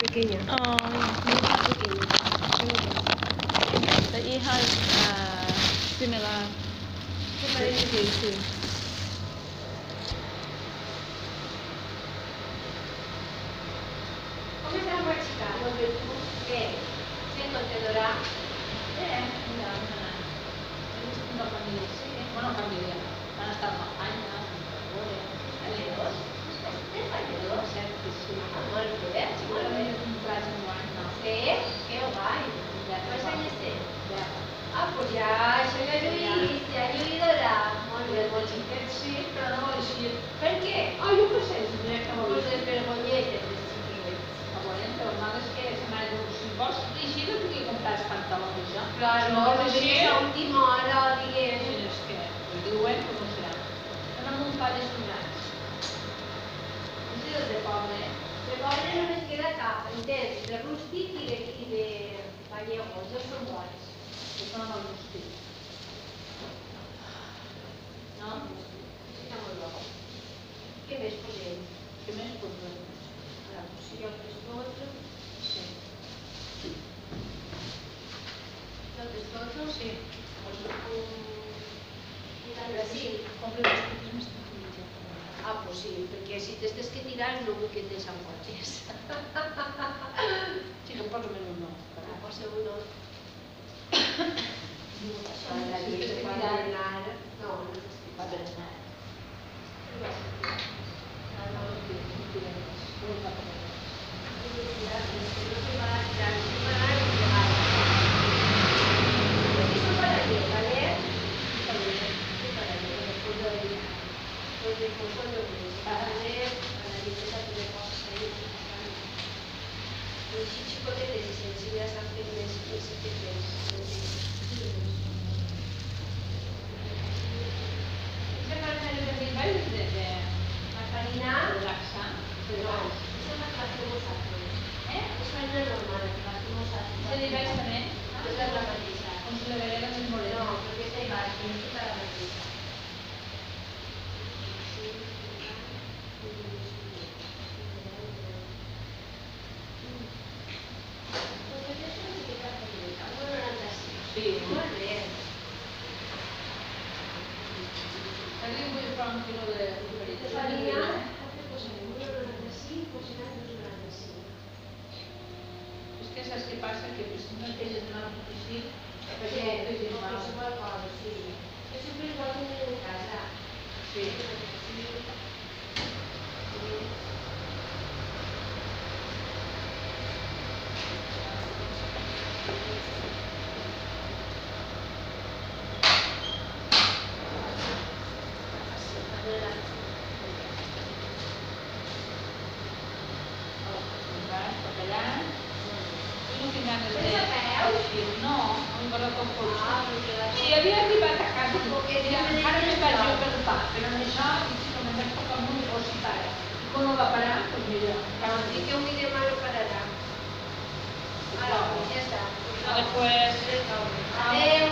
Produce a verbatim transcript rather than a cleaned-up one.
pequeña. Oh, Muy pequeña. the ear has uh, similar. ¿Qué parece? Sí, sí. Come sta facendo? Che? Sei contenta? Eh, mira, una familia, sí, bueno, familia, van a estar campañas, Falledors? Siete falledors? certi, sí. Ah, molt bé, molt bé. Un traje guany, no? Sí? Que guai. Quants anys té? Ja. Ah, doncs ja, això ja lluís, ja lluïdora. Molt bé, molt bé. Aquest sí, però no vol eixir. Per què? Ah, jo què sé, si mira que vol Pues eixir. desvergonyetes, els xiquills. A veure, però el mal és que se m'ha dit, si vols eixir, no tinc que comprar els pantalons, ja. Claro, Si vols eixir, a última hora, diguem. si és que ho diuen, com ho serà. Anem un pa de sonats. És de de poble, eh? De pobre no es queda cap, entens? De rústic i de, i de gallego, els dos són bons. Que són molt rústics. No? Està molt bo. Què més posem? Què més posem? Ara, pues si jo el pescozo. Sí. El pescozo? Sí. I també sí. Compre les coses més pequeñas. Ah, pues sí, perquè si t'estes que tirar no vull que te s'encotes. Sí, que poso més un no. Ah, posa uno. Això, La si llei estàs de que pa tirar, berenar. No, no t'estic va berenar. Ah, no, no tires, no tires. Un pa per allà. No se va a tirar, no se va a tirar. Esto para ayer, ¿vale? Está bien. Esto para ayer, después de hoy. Pues después cuando para ayer, para la limpieza de cosas ahí. Los chichocotetes y sensibles a hacer mes y se te Esa farina de Bendival és de, de La farina, relaxar. no, esa es la que hacemos nosotros. Eh? Es farina normal, la que hacemos nosotros. Se li veig també? Esa es la mateixa. Com si la veguera més No, morena. porque esta iba aquí, esta es la mateixa. Sí. Molt bé. Aquí vull fer un quilo de De farina, què posem? un coma noranta-cinc, posem dos coma noranta-cinc. És que saps què passa? Que si no tens una així, Perquè no és igual cosa, sí. És sempre igual que tenim en casa. sí. Vas cap allà. Jo no tinc ganes de... Vés a peu? Sí, no, un barret com Ah, cotxe. perquè la Si havia arribat a casa, Porque ja, me ara dices me'n vaig no. jo per pa, però en això, i si no me'n vaig tocar amb un universitari. I quan no va parar, doncs mira, Claro, sí que un vídeo malo para allá. Ahora, pues ya está. Después... Adeu.